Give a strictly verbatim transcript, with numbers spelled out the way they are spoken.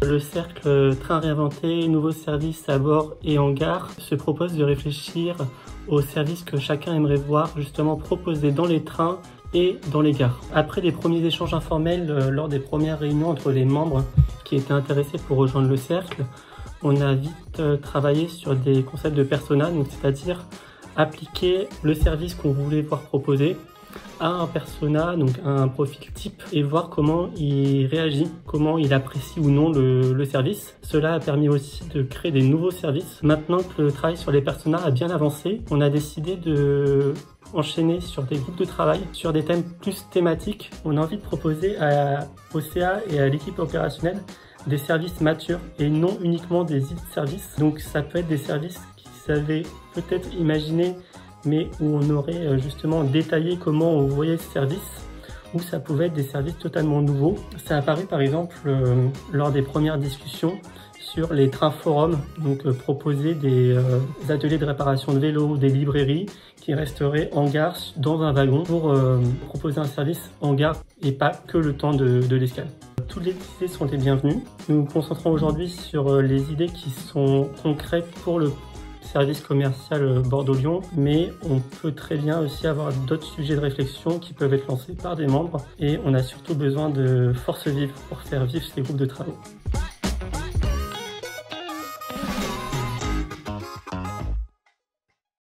le cercle Train réinventé, nouveaux services à bord et en gare se propose de réfléchir aux services que chacun aimerait voir justement proposés dans les trains et dans les gares. Après des premiers échanges informels euh, lors des premières réunions entre les membres qui étaient intéressés pour rejoindre le cercle, on a vite euh, travaillé sur des concepts de persona, donc c'est-à-dire appliquer le service qu'on voulait voir proposer à un persona, donc à un profil type, et voir comment il réagit, comment il apprécie ou non le, le service. Cela a permis aussi de créer des nouveaux services. Maintenant que le travail sur les personas a bien avancé, on a décidé de enchaîner sur des groupes de travail, sur des thèmes plus thématiques. On a envie de proposer à, au C A et à l'équipe opérationnelle des services matures et non uniquement des services. Donc ça peut être des services qui savaient peut-être imaginer mais où on aurait justement détaillé comment on voyait ce service, ou ça pouvait être des services totalement nouveaux. Ça a apparu par exemple euh, lors des premières discussions sur les trains forums, donc euh, proposer des euh, ateliers de réparation de vélos, des librairies qui resteraient en gare dans un wagon pour euh, proposer un service en gare et pas que le temps de, de l'escale. Toutes les idées sont les bienvenues. Nous nous concentrons aujourd'hui sur euh, les idées qui sont concrètes pour le service commercial Bordeaux-Lyon, mais on peut très bien aussi avoir d'autres sujets de réflexion qui peuvent être lancés par des membres et on a surtout besoin de force vive pour faire vivre ces groupes de travaux.